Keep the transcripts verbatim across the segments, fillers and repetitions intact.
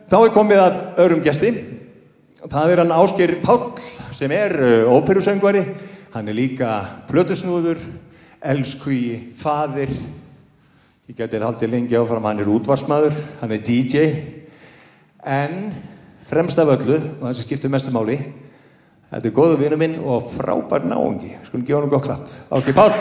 Þá er komið að öðrum gesti. Það er hann Ásgeir Páll sem er óperusöngvari. Hann er líka plötusnúður, elskhugi, faðir. Ég gæti haldið lengi áfram, hann er útvarpsmaður, hann er D J. En fremst af öllu, og það sem skiptir mestu máli, þetta er góður vinur minn og frábær náungi. Skulum gefa hann gott klapp. Ásgeir Páll.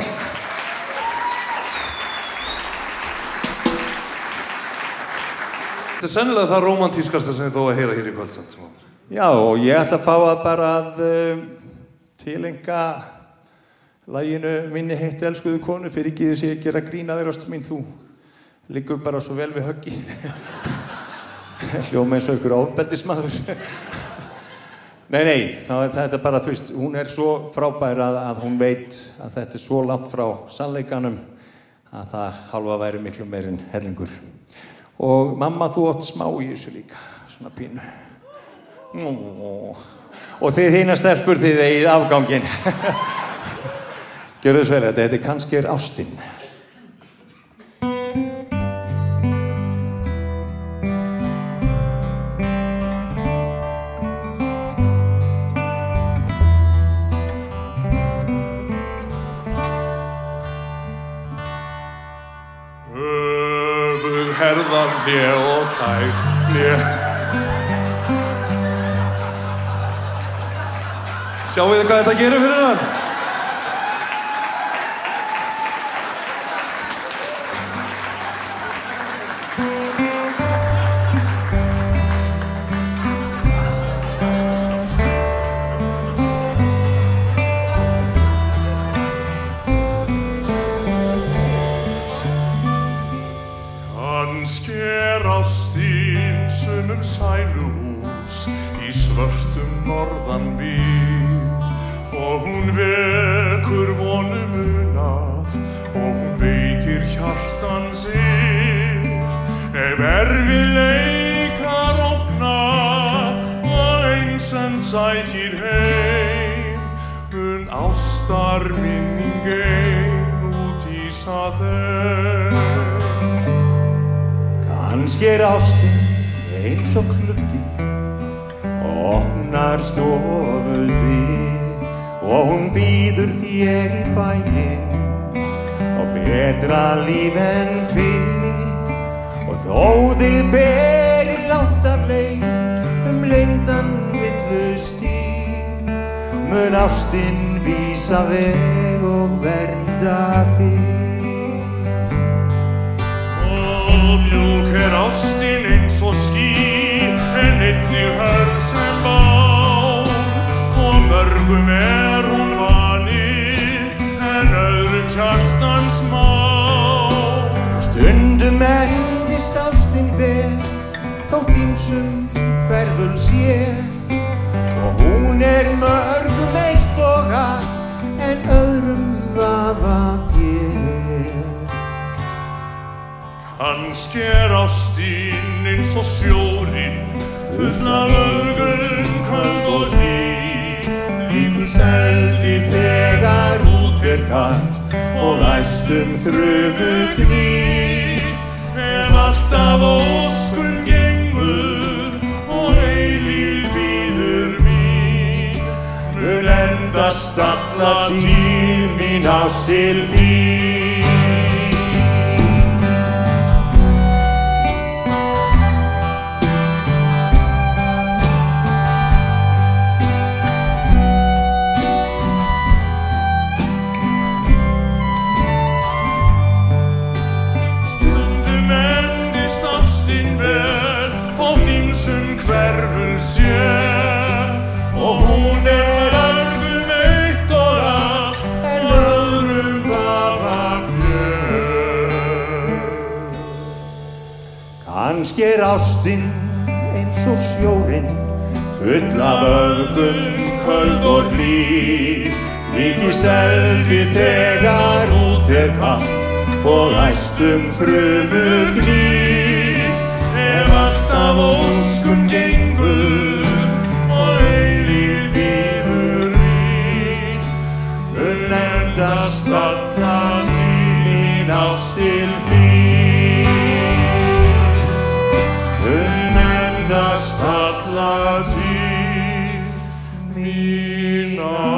Þetta er sennilega það rómantískasta sem þið þó að heyra hér í kvöldsamt. Já, og ég ætla að fá að bara að uh, tilenga laginu minni heitt elskuðu konu fyrir ekki þess að gera grína þér ástu mín. Þú liggur bara svo vel við höggi. Hljóma eins og ykkur ofbeldismadur. Nei, nei, það, þetta er bara, þú veist, hún er svo frábær að, að hún veit að þetta er svo langt frá sannleikanum að það hálfa væri miklu meir en hellingur. Og mamma, þú átt smá í þessu líka, svona pínu. Og þið hina stelpur þið eigið afganginn. Gjörðu þess vel, þetta heitir Kannski er ástin. Herðar hlje og tær hlje. Sjáu þið hvað þetta gerir fyrir hann? Kannski er ástin sumum sæluhús í svörtum norðan býr og hún vekur vonum unað og hún veitir hjartan sér ef erfiðleikar ógna og einsemd sækir heim mun ástarminning ein úthýsa þeim. Kannski er ástin eins og gluggi og opnar stofudyr og hún býður þér í bæinn og betra líf en fyrr og þó þig beri langt af leið um leyndan villustíg mun ástin vísa veg og vernda þig. Mjúk er ástin eins og ský, en einnig hörð sem bán og mörgum er hún vanir, en öðrum hjartans má. Stundum endist ástin vel, þótt ýmsum hverful sé og hún er mörgum eitt og allt, en öðrum vafa fér. Kannski er ástin eins og sjórinn, full af öfgum, köld og hlý, líkur steldi þegar út er kalt og æstum þrumu knýr. ef alltaf óskum gengur og eilíf bíður mín, mun endast alla tíð mín ást til þín. hverful sé og hún er örgum eitt og allt, en öðrum vafa fjör. Kannski er ástin eins og sjórinn, full af öfgum, köld og hlý, mikið stelfi þegar út er kalt og æstum þrumu gnýr. Ef alltaf óskum gengur og eilíf bíður mín, mun endast alla tíð mín ást til þín. Mun minnast alla tíð mína.